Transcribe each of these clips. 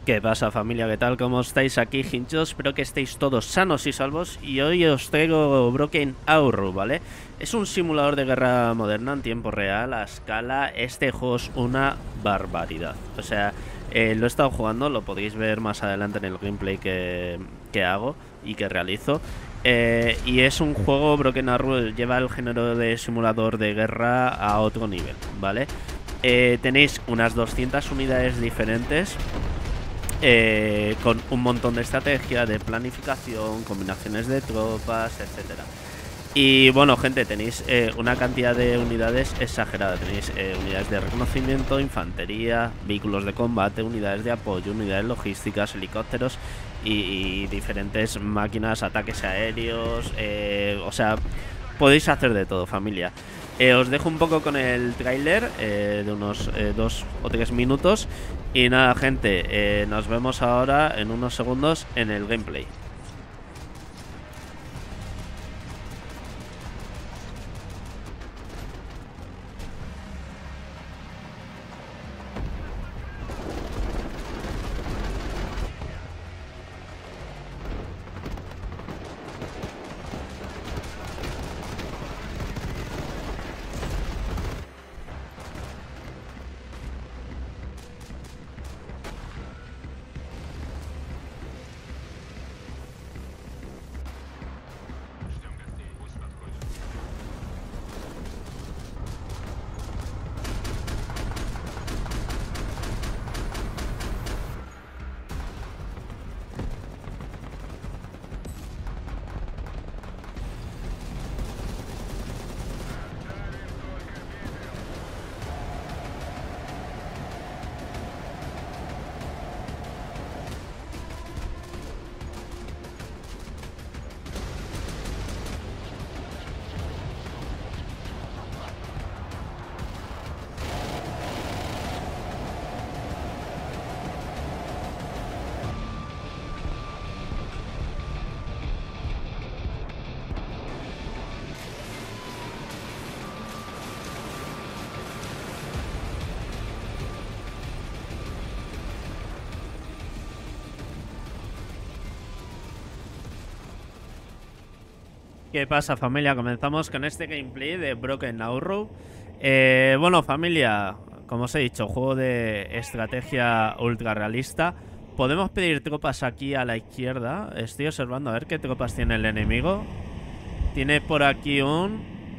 ¿Qué pasa, familia? ¿Qué tal? ¿Cómo estáis aquí, hinchos? Espero que estéis todos sanos y salvos. Y hoy os traigo Broken Arrow, ¿vale? Es un simulador de guerra moderna en tiempo real, a escala. Este juego es una barbaridad. O sea, lo he estado jugando, lo podéis ver más adelante en el gameplay que hago y que realizo. Y es un juego, Broken Arrow lleva el género de simulador de guerra a otro nivel, ¿vale? Tenéis unas 200 unidades diferentes. Con un montón de estrategia, de planificación, combinaciones de tropas, etcétera. Y bueno, gente, tenéis una cantidad de unidades exagerada. Tenéis unidades de reconocimiento, infantería, vehículos de combate, unidades de apoyo, unidades logísticas, helicópteros y diferentes máquinas, ataques aéreos. O sea, podéis hacer de todo, familia. Os dejo un poco con el tráiler de unos 2 o 3 minutos. Y nada, gente, nos vemos ahora en unos segundos en el gameplay. ¿Qué pasa, familia? Comenzamos con este gameplay de Broken Arrow. Bueno, familia, como os he dicho, juego de estrategia ultra realista. Podemos pedir tropas aquí a la izquierda. Estoy observando a ver qué tropas tiene el enemigo. Tiene por aquí un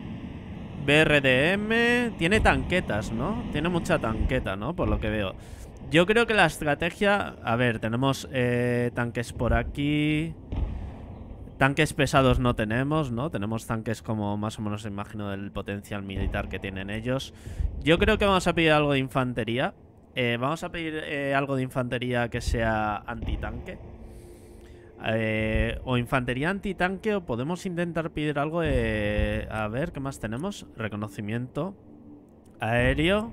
BRDM. Tiene tanquetas, ¿no? Tiene mucha tanqueta, ¿no? Por lo que veo. Yo creo que la estrategia... A ver, tenemos tanques por aquí... Tanques pesados no tenemos, ¿no? Tenemos tanques como más o menos imagino del potencial militar que tienen ellos. Yo creo que vamos a pedir algo de infantería. Vamos a pedir algo de infantería que sea antitanque. O infantería antitanque, o podemos intentar pedir algo de... A ver, ¿qué más tenemos? Reconocimiento aéreo.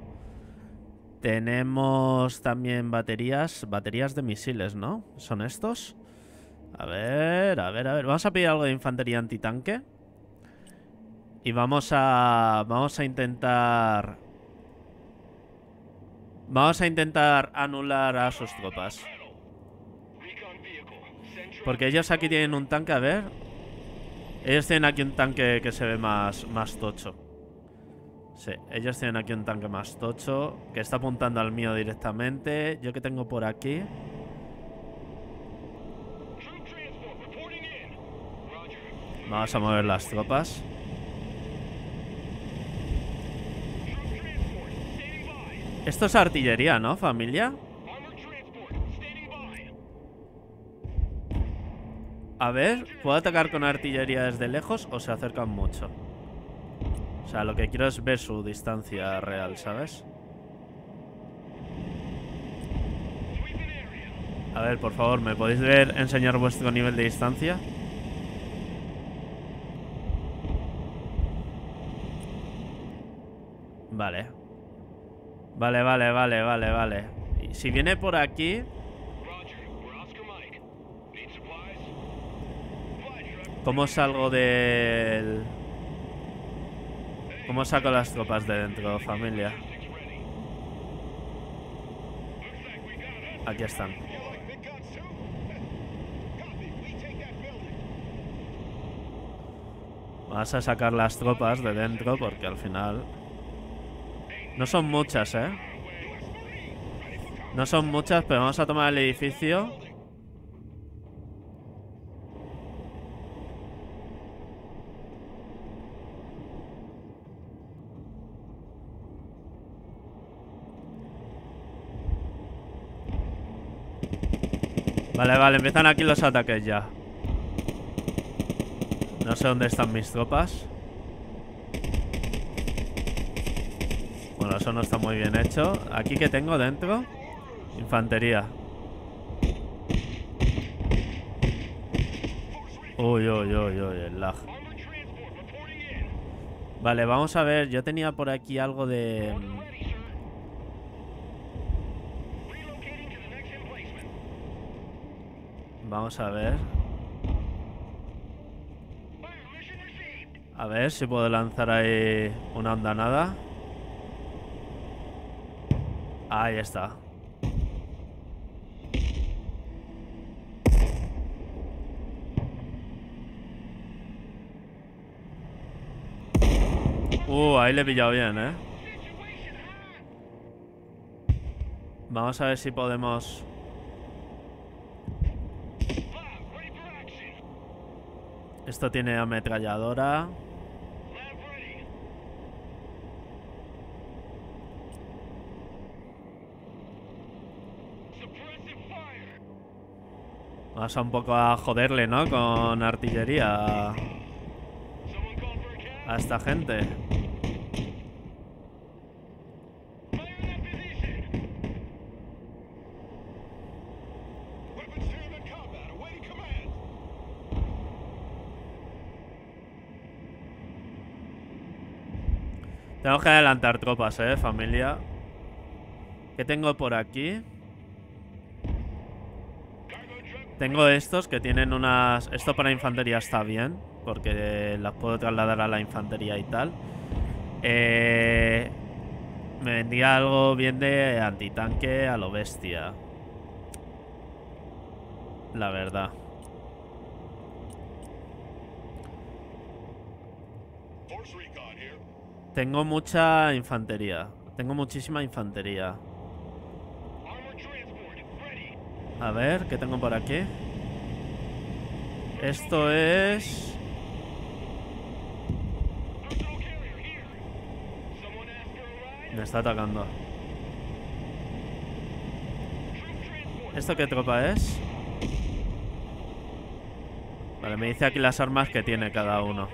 Tenemos también baterías de misiles, ¿no? ¿Son estos? A ver. Vamos a pedir algo de infantería antitanque. Y vamos a intentar... Vamos a intentar anular a sus tropas. Porque ellos aquí tienen un tanque, a ver. Ellos tienen aquí un tanque que se ve más tocho. Sí, ellos tienen aquí un tanque más tocho, que está apuntando al mío directamente. Yo que tengo por aquí... Vamos a mover las tropas. Esto es artillería, ¿no, familia? A ver, ¿puedo atacar con artillería desde lejos o se acercan mucho? O sea, lo que quiero es ver su distancia real, ¿sabes? A ver, por favor, ¿me podéis enseñar vuestro nivel de distancia? Vale. Vale. Y si viene por aquí... ¿Cómo salgo del...? ¿Cómo saco las tropas de dentro, familia? Aquí están. Vas a sacar las tropas de dentro porque al final... No son muchas, ¿eh? No son muchas, pero vamos a tomar el edificio. Vale, vale, empiezan aquí los ataques ya. No sé dónde están mis tropas. Bueno, eso no está muy bien hecho. ¿Aquí qué tengo dentro? Infantería. Uy, uy, uy, uy, el lag. Vale, vamos a ver. Yo tenía por aquí algo de... Vamos a ver. A ver si puedo lanzar ahí una andanada. Ahí está. Ahí le he pillado bien, ¿eh? Vamos a ver si podemos... Esto tiene ametralladora. Vamos a un poco a joderle, ¿no? Con artillería a esta gente. Tenemos que adelantar tropas, familia. ¿Qué tengo por aquí? Tengo estos que tienen unas... Esto para infantería está bien, porque las puedo trasladar a la infantería y tal. Me vendría algo bien de antitanque a lo bestia. La verdad. Tengo mucha infantería. Tengo muchísima infantería. A ver, ¿qué tengo por aquí? Esto es... Me está atacando. ¿Esto qué tropa es? Vale, me dice aquí las armas que tiene cada uno.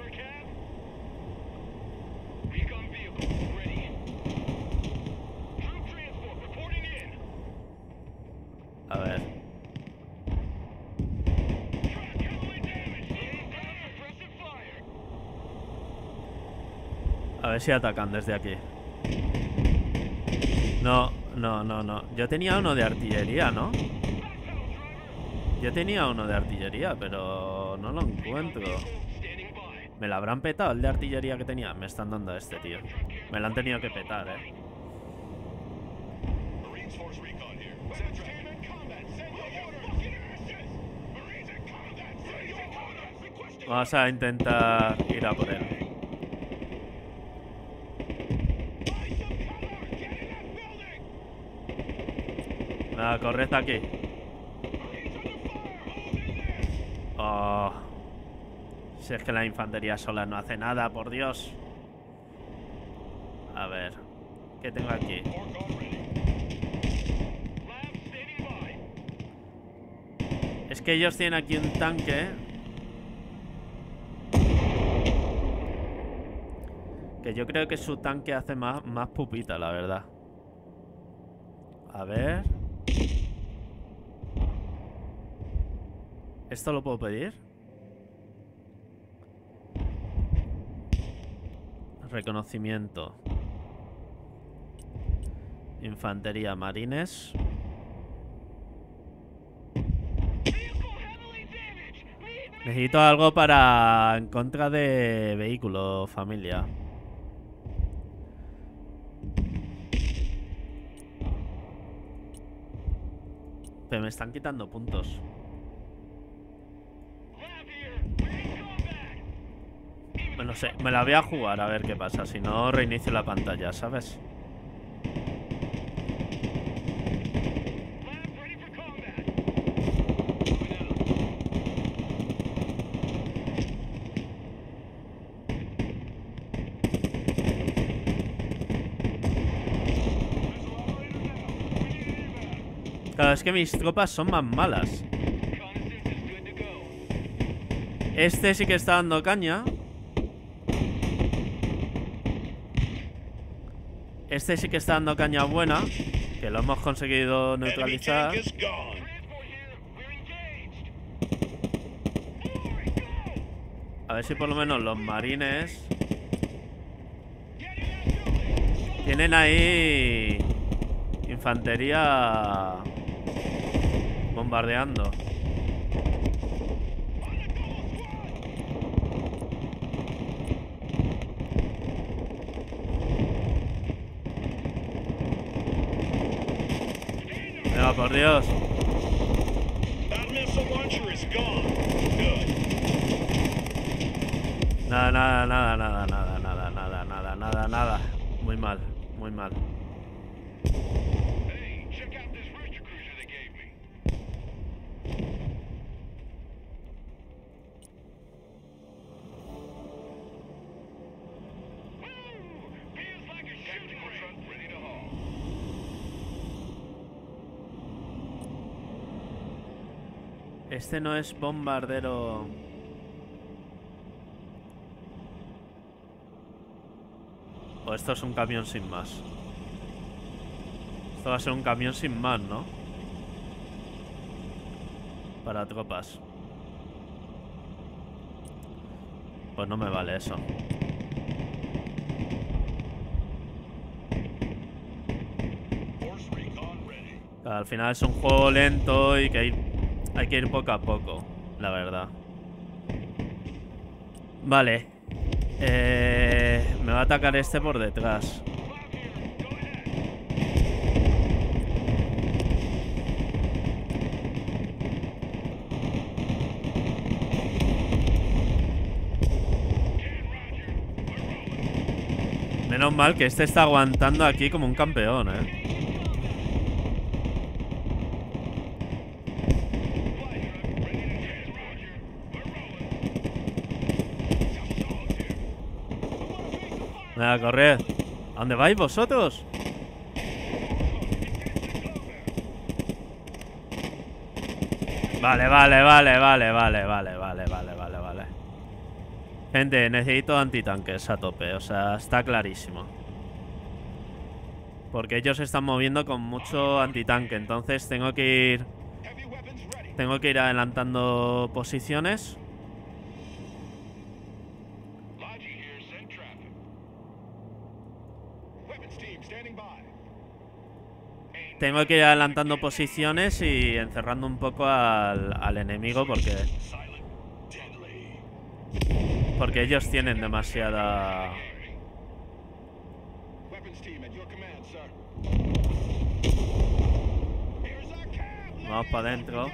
A ver. A ver si atacan desde aquí. No, no, no, no. Yo tenía uno de artillería, ¿no? Yo tenía uno de artillería, pero no lo encuentro. ¿Me lo habrán petado el de artillería que tenía? Me están dando a este, tío. Me lo han tenido que petar, Vamos a intentar ir a por él. Nada, corred aquí. Oh. Si es que la infantería sola no hace nada, por Dios. A ver. ¿Qué tengo aquí? Es que ellos tienen aquí un tanque que yo creo que su tanque hace más pupita, la verdad. A ver. ¿Esto lo puedo pedir? Reconocimiento. Infantería, marines. Necesito algo para... En contra de vehículo, familia. Pero me están quitando puntos. No sé, me la voy a jugar a ver qué pasa. Si no, reinicio la pantalla, ¿sabes? Claro, es que mis tropas son más malas. Este sí que está dando caña. Este sí que está dando caña buena, que lo hemos conseguido neutralizar. A ver si por lo menos los marines tienen ahí infantería bombardeando. Venga, por Dios. Nada. Muy mal, muy mal. Este no es bombardero. O esto es un camión sin más. Esto va a ser un camión sin más, ¿no? Para tropas. Pues no me vale eso. Al final es un juego lento y que hay que ir poco a poco, la verdad. Vale. Me va a atacar este por detrás. Menos mal que este está aguantando aquí como un campeón, Venga, corred. ¿A dónde vais vosotros? Vale. Gente, necesito antitanques a tope, o sea, está clarísimo. Porque ellos se están moviendo con mucho antitanque, entonces tengo que ir adelantando posiciones. Tengo que ir adelantando posiciones y encerrando un poco al enemigo porque ellos tienen demasiada... Vamos para adentro.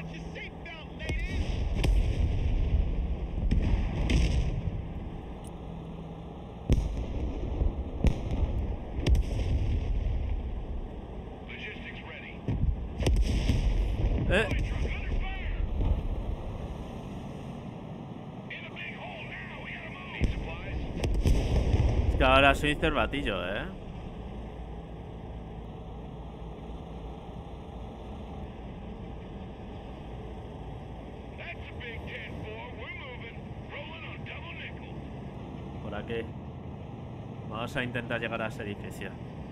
Es que ahora soy cervatillo, Por aquí. Vamos a intentar llegar a ese edificio.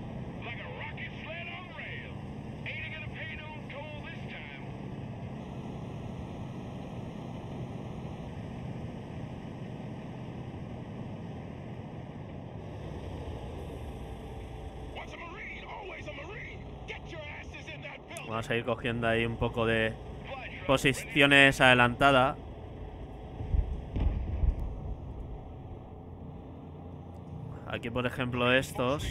Vamos a ir cogiendo ahí un poco de posiciones adelantadas. Aquí, por ejemplo, estos.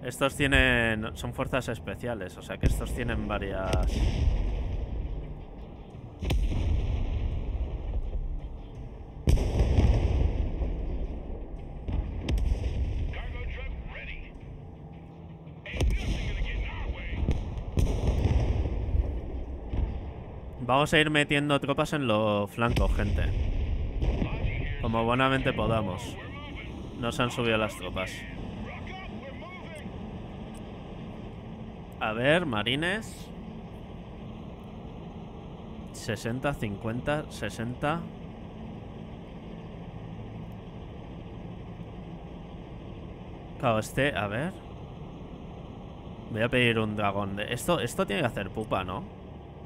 Estos tienen... Son fuerzas especiales, o sea que estos tienen varias... Vamos a ir metiendo tropas en los flancos, gente. Como buenamente podamos. No se han subido las tropas. A ver, marines. 60, 50, 60. Claro, a ver. Voy a pedir un dragón. Esto tiene que hacer pupa, ¿no?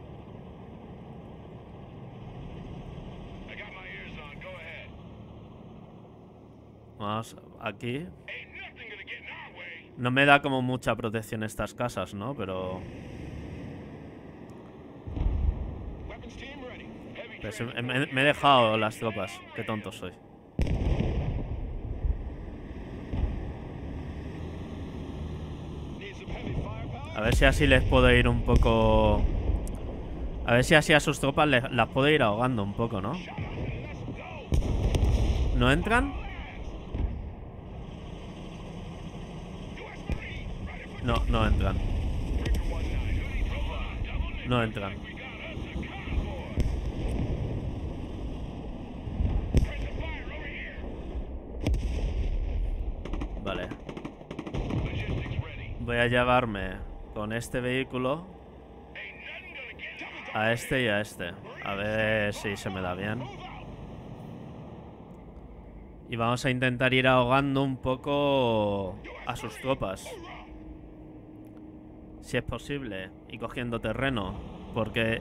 Vamos aquí. No me da como mucha protección estas casas, ¿no? Pero... Pues me he dejado las tropas. Qué tonto soy. A ver si así les puedo ir un poco... A ver si así a sus tropas las puedo ir ahogando un poco, ¿no? ¿No entran? No, no entran. No entran. Vale. Voy a llevarme con este vehículo a este y a este. A ver si se me da bien. Y vamos a intentar ir ahogando un poco a sus tropas. Si es posible. Y cogiendo terreno. Porque...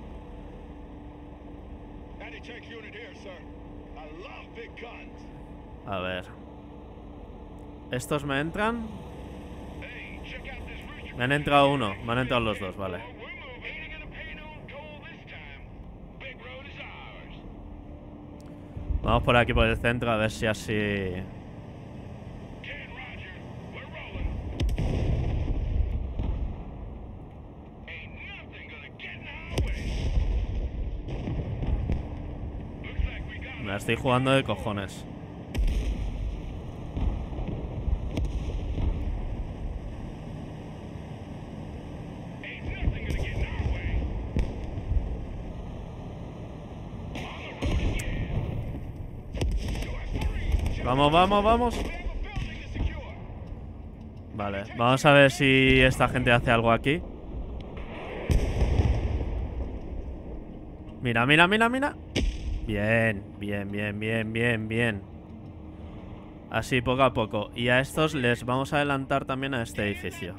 A ver. ¿Estos me entran? Me han entrado uno. Me han entrado los dos, vale. Vamos por aquí por el centro a ver si así... Me la estoy jugando de cojones. Vamos, vamos, vamos. Vale, vamos a ver si esta gente hace algo aquí. Mira, mira, mira, mira. Bien, bien, bien, bien, bien, bien. Así, poco a poco. Y a estos les vamos a adelantar también a este edificio.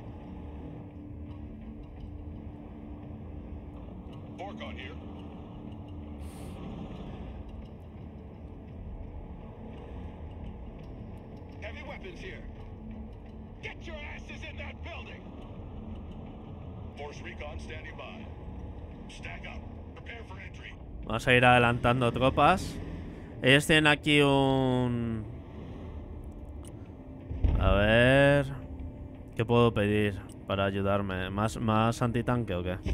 Vamos a ir adelantando tropas. Ellos tienen aquí un... A ver... ¿Qué puedo pedir para ayudarme? ¿Más antitanque o qué?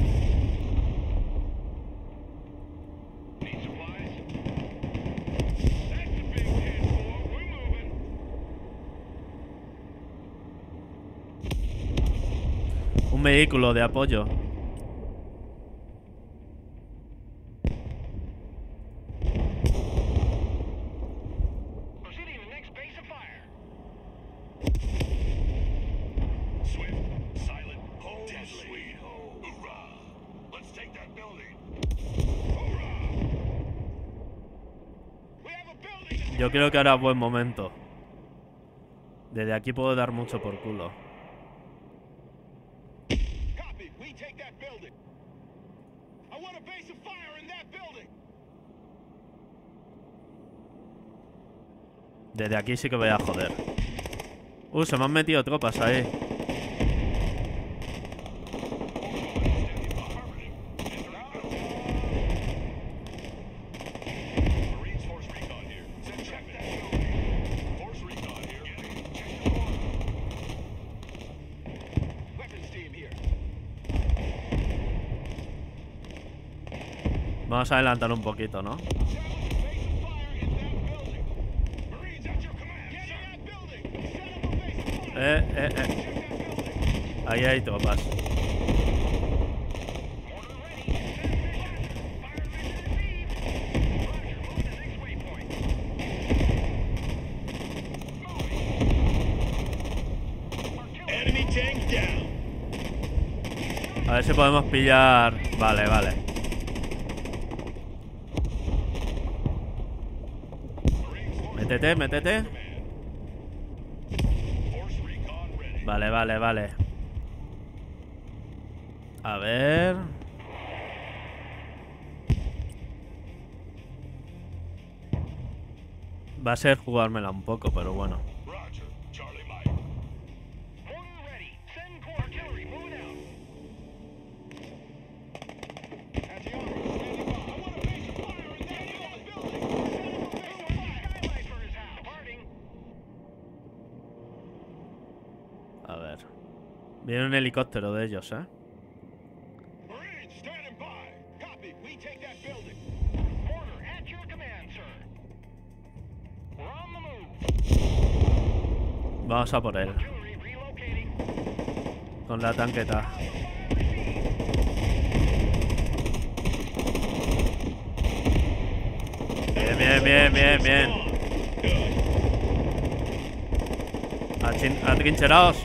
Un vehículo de apoyo. Yo creo que ahora es buen momento. Desde aquí puedo dar mucho por culo. Desde aquí sí que voy a joder. Se me han metido tropas ahí. Vamos a adelantar un poquito, ¿no? Ahí hay tropas. A ver si podemos pillar... Vale, vale. Métete, métete. Vale, vale, vale. A ver... Va a ser jugármela un poco, pero bueno. A ver. Viene un helicóptero de ellos, ¿eh? Vamos a por él. Con la tanqueta. Bien, bien, bien, bien, bien. Atrincheraos.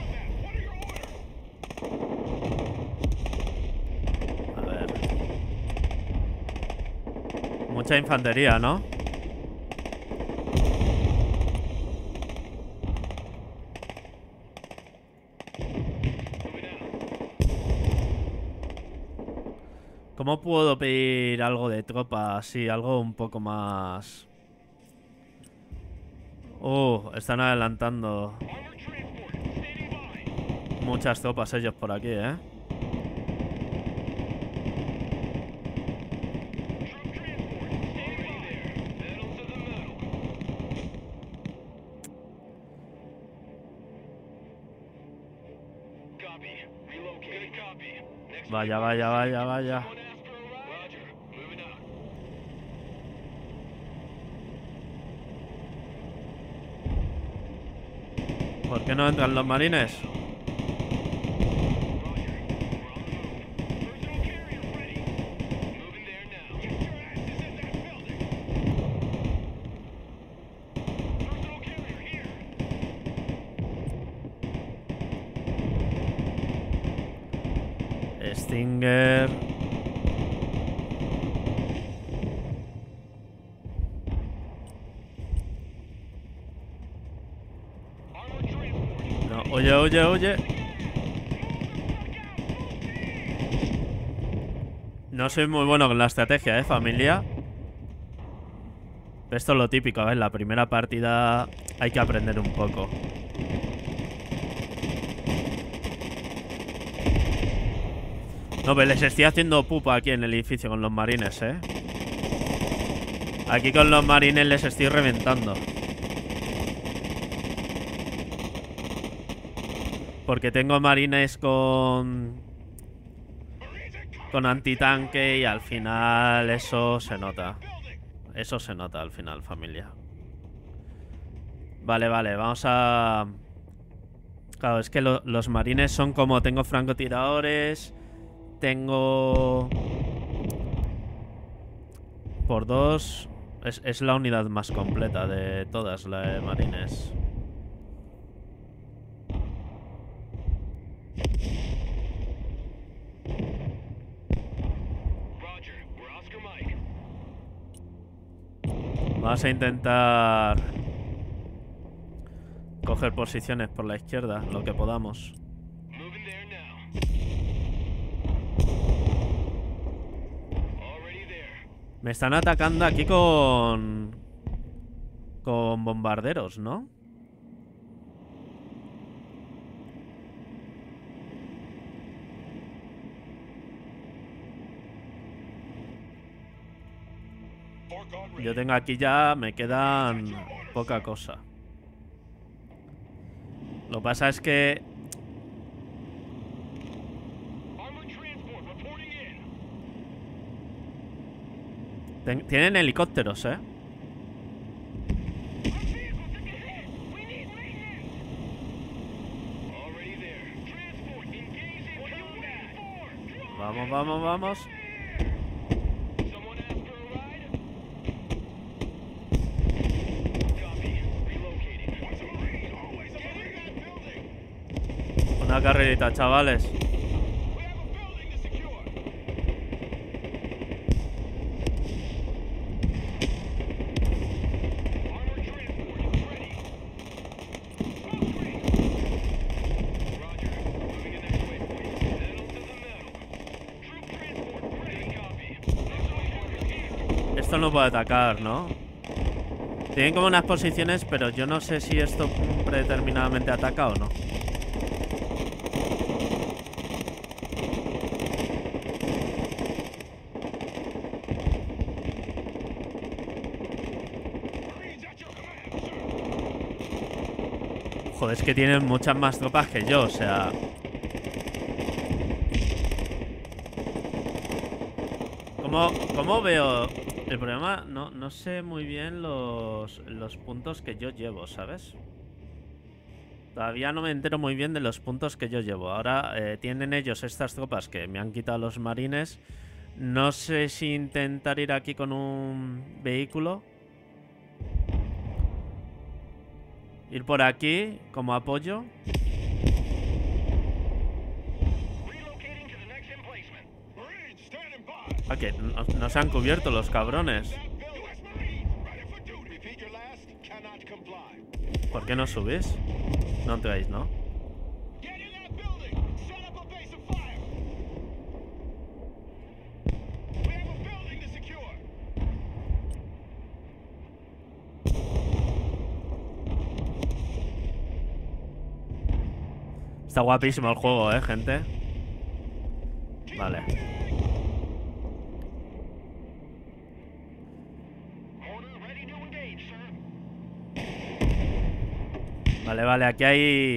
A ver. Mucha infantería, ¿no? ¿Cómo puedo pedir algo de tropa? Sí, algo un poco más... están adelantando. Muchas tropas ellos por aquí, ¿eh? Vaya, vaya, vaya, vaya. ¿Por qué no entran los marines? Stinger. No, oye, oye, oye. No soy muy bueno con la estrategia, familia. Esto es lo típico, a ver, la primera partida hay que aprender un poco. No, pero les estoy haciendo pupa aquí en el edificio con los marines, ¿eh? Aquí con los marines les estoy reventando. Porque tengo marines con antitanque y al final eso se nota. Eso se nota al final, familia. Vale, vale, vamos a... Claro, es que los marines son como... Tengo francotiradores... Tengo... Por dos... Es la unidad más completa de todas, la de marines. Vamos a intentar... coger posiciones por la izquierda, lo que podamos. Me están atacando aquí con bombarderos, ¿no? Yo tengo aquí ya... Me quedan poca cosa. Lo que pasa es que... Tienen helicópteros, ¿eh? Vamos, vamos, vamos. Una carrerita, chavales. Esto no puede atacar, ¿no? Tienen como unas posiciones, pero yo no sé si esto predeterminadamente ataca o no. Joder, es que tienen muchas más tropas que yo, o sea... ¿Cómo veo...? El problema, no sé muy bien los puntos que yo llevo, ¿sabes? Todavía no me entero muy bien de los puntos que yo llevo. Ahora tienen ellos estas tropas que me han quitado los marines. No sé si intentar ir aquí con un vehículo. Ir por aquí como apoyo. Ah, que no se han cubierto los cabrones. ¿Por qué no subís? No entráis, ¿no? Está guapísimo el juego, gente. Vale. Vale, aquí hay...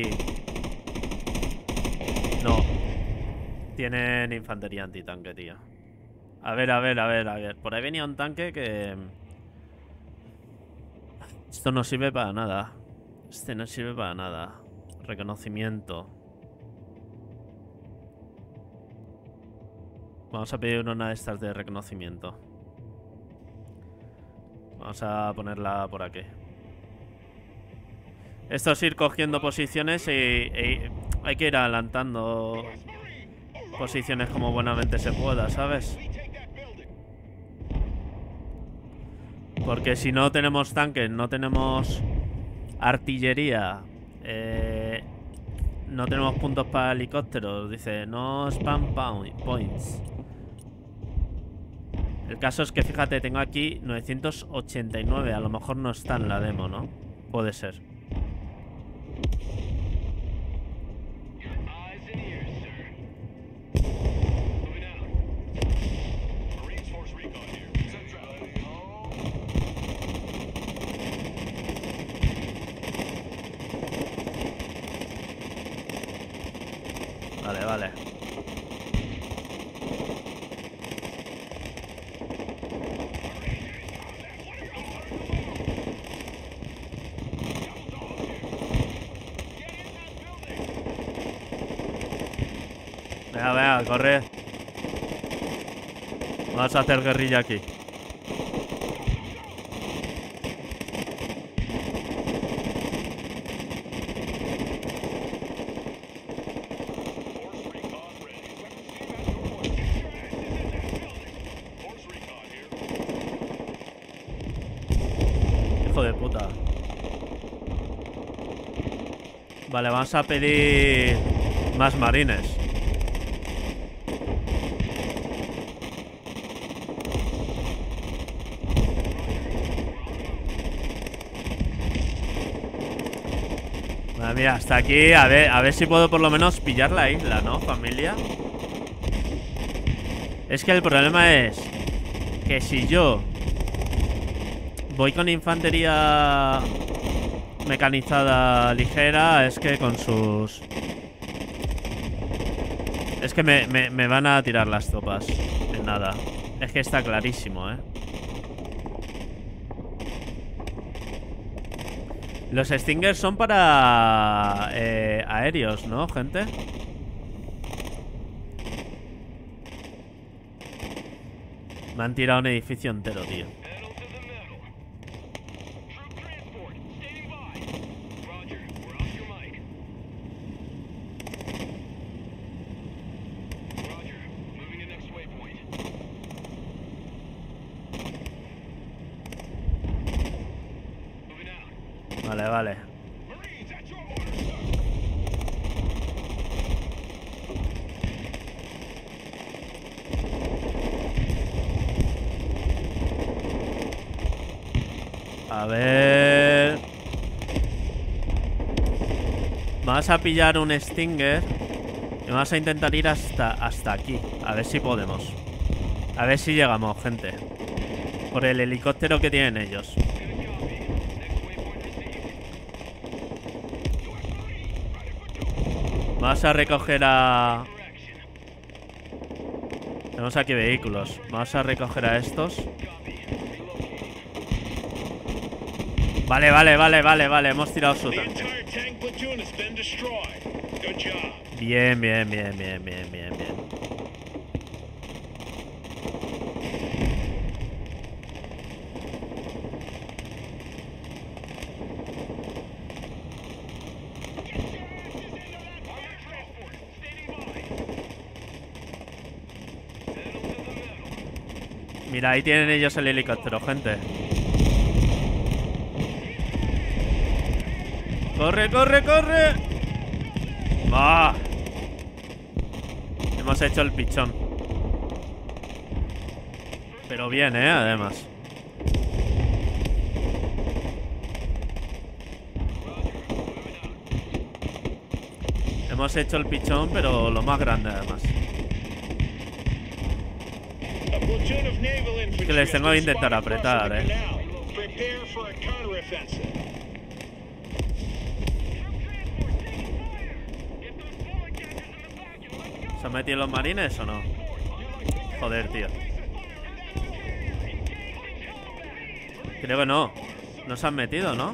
No. Tienen infantería antitanque, tío. A ver. Por ahí venía un tanque que... Esto no sirve para nada. Este no sirve para nada. Reconocimiento. Vamos a pedir una de estas de reconocimiento. Vamos a ponerla por aquí. Esto es ir cogiendo posiciones y hay que ir adelantando posiciones como buenamente se pueda, ¿sabes? Porque si no tenemos tanques, no tenemos artillería, no tenemos puntos para helicópteros. Dice, no spam points. El caso es que, fíjate, tengo aquí 989. A lo mejor no está en la demo, ¿no? Puede ser. Vale. Venga, corre. Vamos a hacer guerrilla aquí. Hijo de puta. Vale, vamos a pedir más marines. Mira, hasta aquí, a ver si puedo por lo menos pillar la isla, ¿no, familia? Es que el problema es que si yo voy con infantería mecanizada ligera, es que con sus... Es que me van a tirar las tropas en nada. Es que está clarísimo, Los Stingers son para aéreos, ¿no, gente? Me han tirado un edificio entero, tío. Vale, vale. A ver... Vamos a pillar un Stinger y vamos a intentar ir hasta aquí. A ver si podemos. A ver si llegamos, gente. Por el helicóptero que tienen ellos. Vamos a recoger a... Tenemos aquí vehículos. Vamos a recoger a estos. Vale, vale, vale, vale, vale. Hemos tirado su tanque. Bien, bien, bien, bien, bien, bien, bien. Mira, ahí tienen ellos el helicóptero, gente. ¡Corre, corre, corre! ¡Ah! Hemos hecho el pichón. Pero bien, además. Hemos hecho el pichón, pero lo más grande, además. Que les tengo que intentar apretar, ¿Se han metido los marines o no? Joder, tío. Creo que no. No se han metido, ¿no?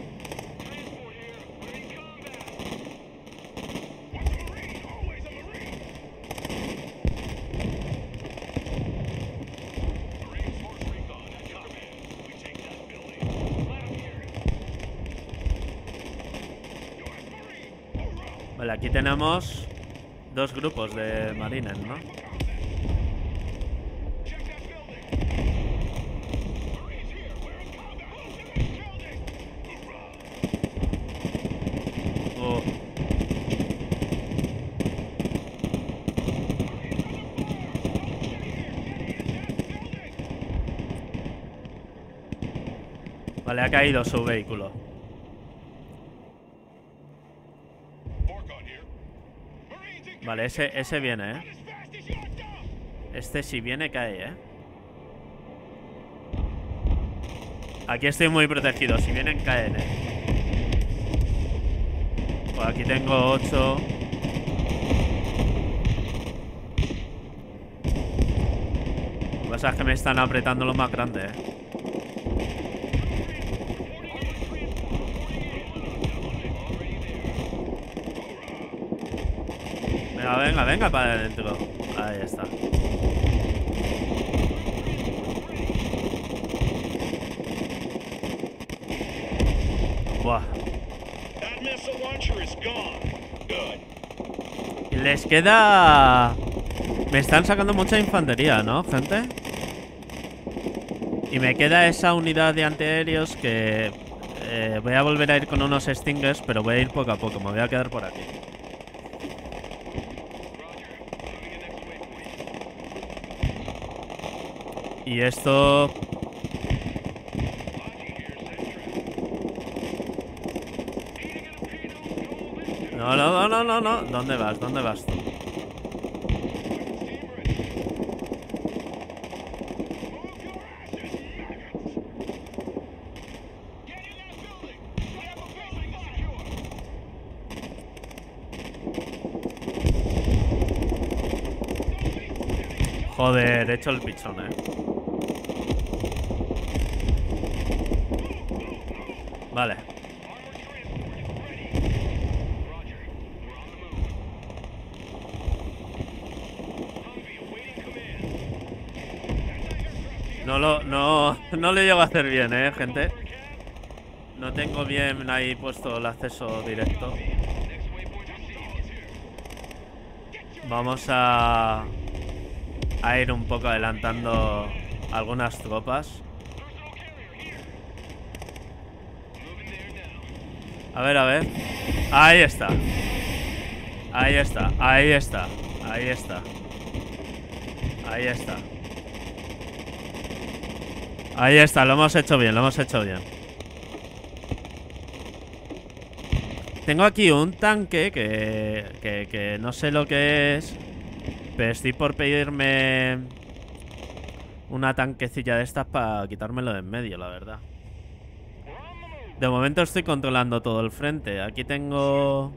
Vale, aquí tenemos dos grupos de marines, ¿no? Vale, ha caído su vehículo. Vale, ese viene, Este si viene cae, Aquí estoy muy protegido. Si vienen caen, Pues aquí tengo 8. Lo que pasa es que me están apretando los más grandes, Venga, venga, venga para adentro. Ahí está. Buah. Les queda... Me están sacando mucha infantería, ¿no, gente? Y me queda esa unidad de antiaéreos que... voy a volver a ir con unos Stingers, pero voy a ir poco a poco. Me voy a quedar por aquí. Y esto... No, no, no, no, no. ¿Dónde vas? ¿Dónde vas tú? Joder, he hecho el pichón, Vale. No le llego a hacer bien, gente. No tengo bien ahí puesto el acceso directo. Vamos a ir un poco adelantando algunas tropas. A ver, a ver. Ahí está. Ahí está, ahí está. Ahí está. Ahí está. Ahí está, lo hemos hecho bien, lo hemos hecho bien. Tengo aquí un tanque que no sé lo que es, pero estoy por pedirme una tanquecilla de estas para quitármelo de en medio, la verdad. De momento estoy controlando todo el frente. Aquí tengo...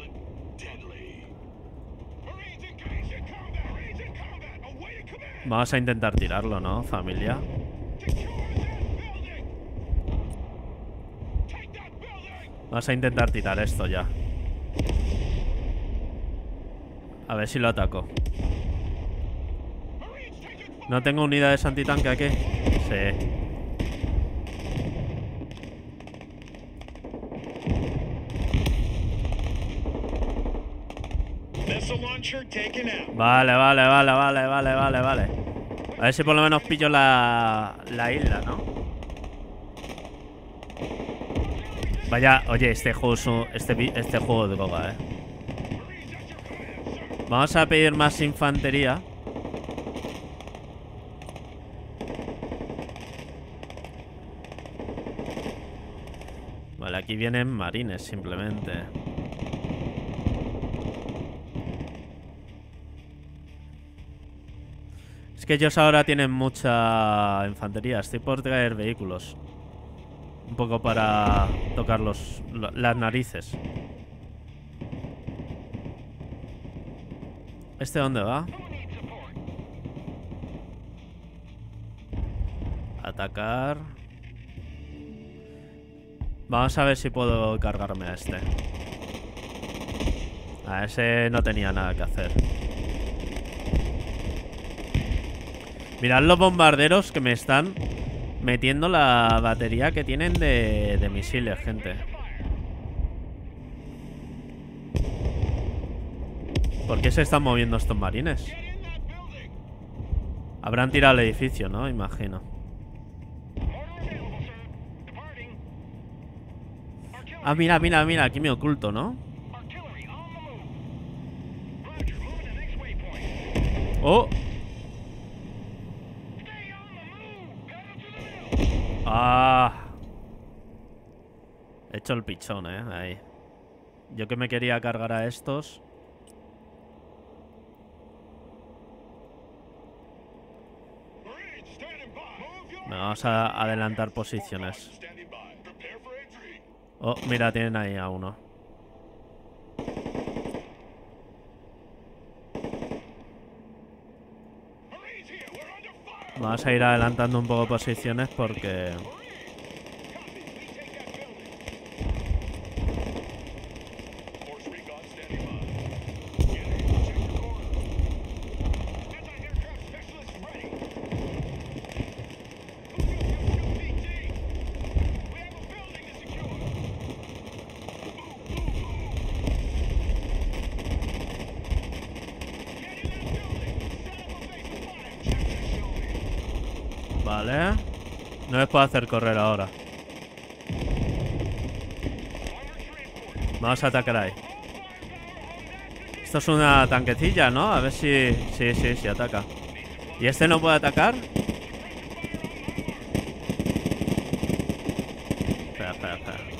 Vamos a intentar tirarlo, ¿no, familia? Vamos a intentar tirar esto ya. A ver si lo ataco. ¿No tengo unidades antitanque aquí? Sí. Vale. A ver si por lo menos pillo la isla, ¿no? Vaya, oye, este juego es este juego de droga, Vamos a pedir más infantería. Vale, aquí vienen marines simplemente. Es que ellos ahora tienen mucha infantería. Estoy por traer vehículos. Un poco para tocar las narices. ¿Este dónde va? Atacar. Vamos a ver si puedo cargarme a este. A ese no tenía nada que hacer. Mirad los bombarderos que me están metiendo la batería que tienen de misiles, gente. ¿Por qué se están moviendo estos marines? Habrán tirado el edificio, ¿no? Imagino. Ah, mira, aquí me oculto, ¿no? ¡Oh! ¡Ah! He hecho el pichón, ahí. Yo que me quería cargar a estos. Vamos a adelantar posiciones. Oh, mira, tienen ahí a uno. Vamos a ir adelantando un poco posiciones porque... Vale. No les puedo hacer correr ahora. Vamos a atacar ahí. Esto es una tanquecilla, ¿no? A ver si... Sí, ataca. ¿Y este no puede atacar? Espera.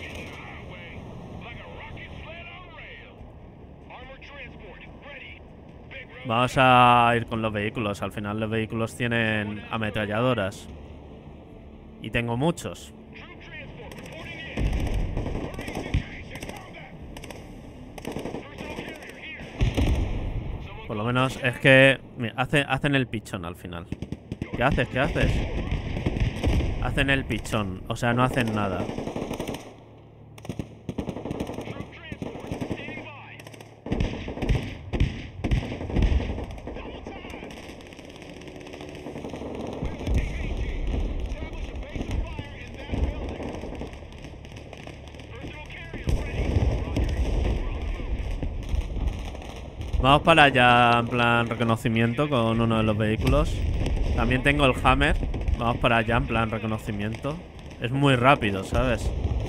Vamos a ir con los vehículos. Al final los vehículos tienen ametralladoras. Y tengo muchos. Por lo menos es que... Mira, hacen el pichón al final. ¿Qué haces? Hacen el pichón. O sea, no hacen nada. Vamos para allá en plan reconocimiento con uno de los vehículos. También tengo el Hammer. Vamos para allá en plan reconocimiento. Es muy rápido, ¿sabes?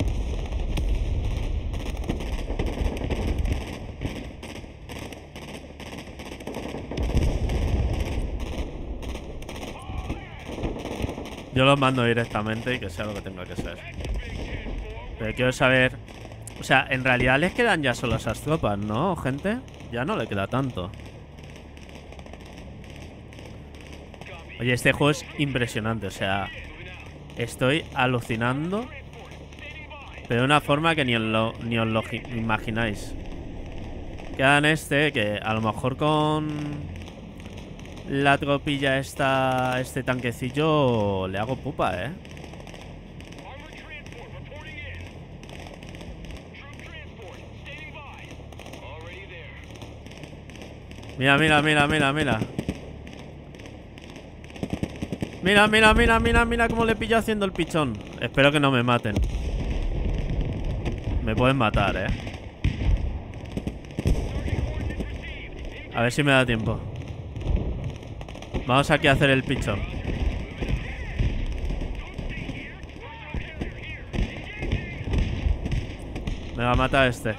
Yo los mando directamente y que sea lo que tenga que ser. Pero quiero saber... O sea, en realidad les quedan ya solo esas tropas, ¿no, gente? Ya no le queda tanto. Oye, este juego es impresionante, o sea... Estoy alucinando. Pero de una forma que ni os lo imagináis. Quedan que a lo mejor con... la tropilla esta, este tanquecillo, le hago pupa, ¿eh? Mira, mira, mira, mira, mira. Mira, mira, mira, mira, mira cómo le pillo haciendo el pichón. Espero que no me maten. Me pueden matar, ¿eh? A ver si me da tiempo. Vamos aquí a hacer el pichón. Me va a matar este.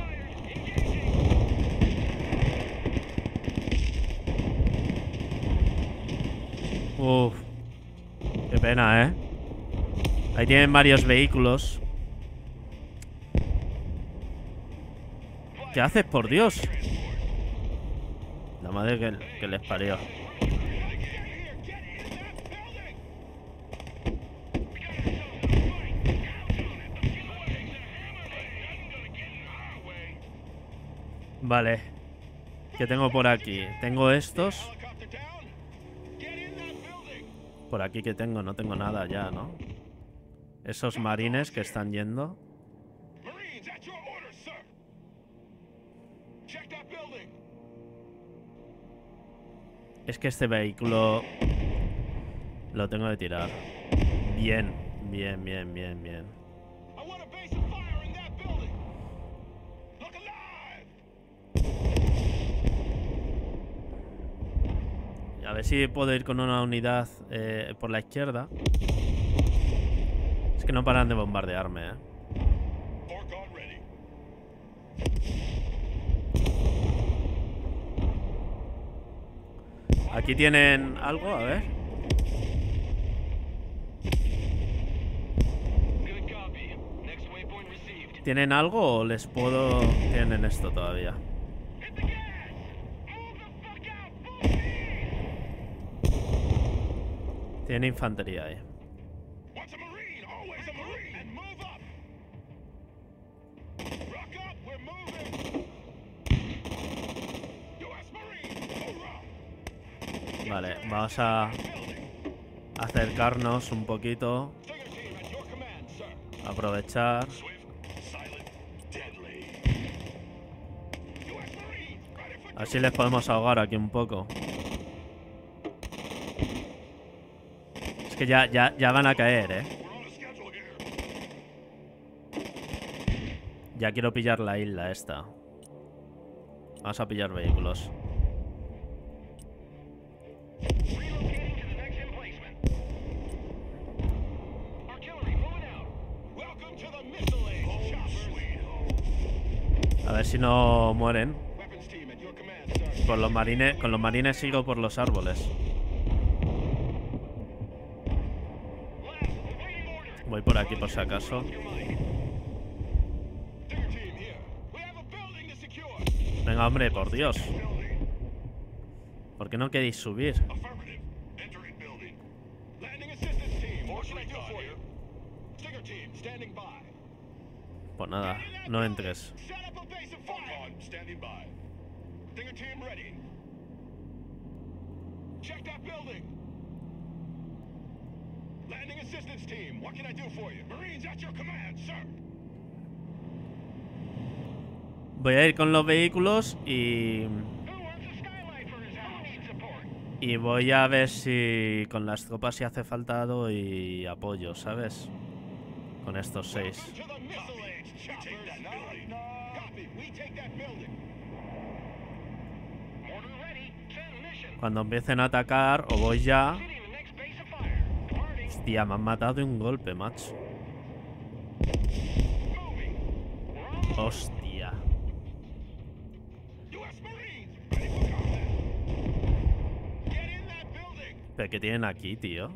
Uf. Qué pena, ¿eh? Ahí tienen varios vehículos. ¿Qué haces, por Dios? La madre que les parió. Vale. ¿Qué tengo por aquí? Tengo estos. Por aquí que tengo, no tengo nada ya, ¿no? Esos marines que están yendo. Es que este vehículo lo tengo que tirar. Bien, bien, bien, bien, bien. A ver si puedo ir con una unidad por la izquierda. Es que no paran de bombardearme, ¿eh? Aquí tienen algo, a ver. ¿Tienen algo o les puedo...? Tienen esto todavía. Tiene infantería ahí. Vale, vamos a acercarnos un poquito. Aprovechar. Así les podemos ahogar aquí un poco. Es que ya van a caer, ¿eh? Ya quiero pillar la isla esta. Vamos a pillar vehículos. A ver si no mueren. Con los marines sigo por los árboles. Voy por aquí por si acaso. Venga, hombre, por Dios. ¿Por qué no queréis subir? Pues nada, no entres. Voy a ir con los vehículos y voy a ver si con las tropas si hace falta y apoyo, ¿sabes? Con estos 6. Cuando empiecen a atacar, o voy ya. Hostia, me han matado de un golpe, macho. Hostia. ¿Pero qué tienen aquí, tío?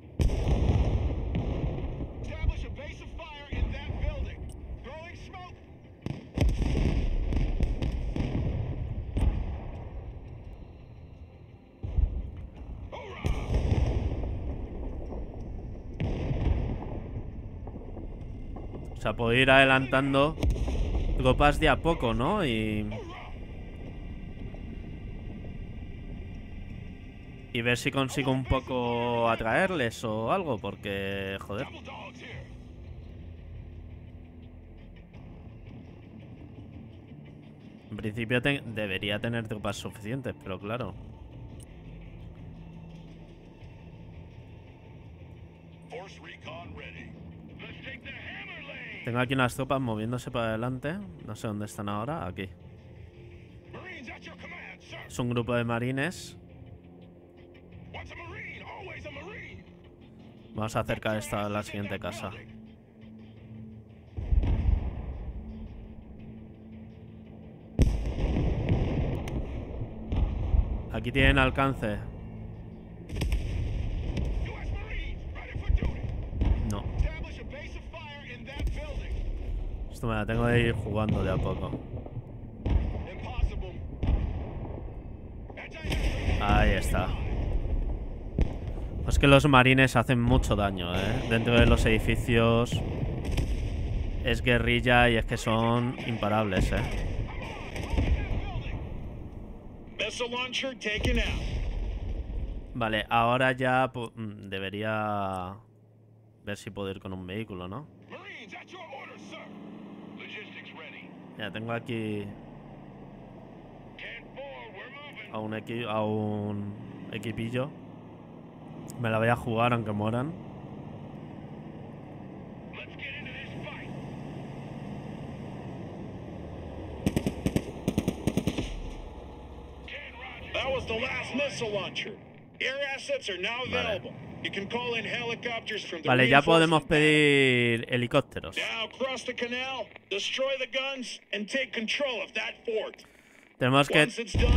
O sea, puedo ir adelantando tropas de a poco, ¿no? Y ver si consigo un poco atraerles o algo, porque, joder. En principio debería tener tropas suficientes, pero claro. Tengo aquí unas tropas moviéndose para adelante. No sé dónde están ahora. Aquí. Es un grupo de marines. Vamos a acercar esta a la siguiente casa. Aquí tienen alcance. No. Esto me la tengo de ir jugando de a poco. Ahí está. Pues que los marines hacen mucho daño, dentro de los edificios. Es guerrilla y es que son imparables, Vale, ahora ya debería ver si puedo ir con un vehículo, ¿no? Ya tengo aquí a un equipillo. Me la voy a jugar aunque mueran. Vale, ya podemos pedir helicópteros. Tenemos que...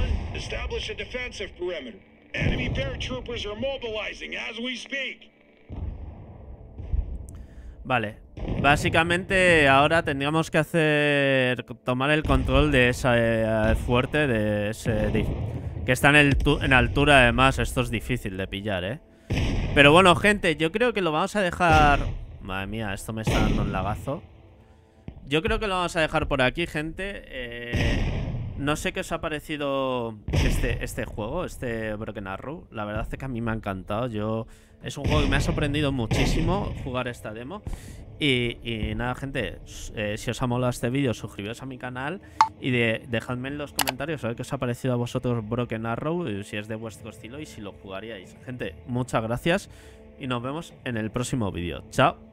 Vale, básicamente ahora tendríamos que tomar el control de ese fuerte, de ese que está en altura. Además, esto es difícil de pillar, Pero bueno, gente, yo creo que lo vamos a dejar... Madre mía, esto me está dando un lagazo. Yo creo que lo vamos a dejar por aquí, gente. No sé qué os ha parecido este juego, este Broken Arrow. La verdad es que a mí me ha encantado. Es un juego que me ha sorprendido muchísimo jugar esta demo. Y nada, gente, si os ha molado este vídeo, suscribiros a mi canal y dejadme en los comentarios a ver qué os ha parecido a vosotros Broken Arrow, si es de vuestro estilo y si lo jugaríais. Gente, muchas gracias y nos vemos en el próximo vídeo. Chao.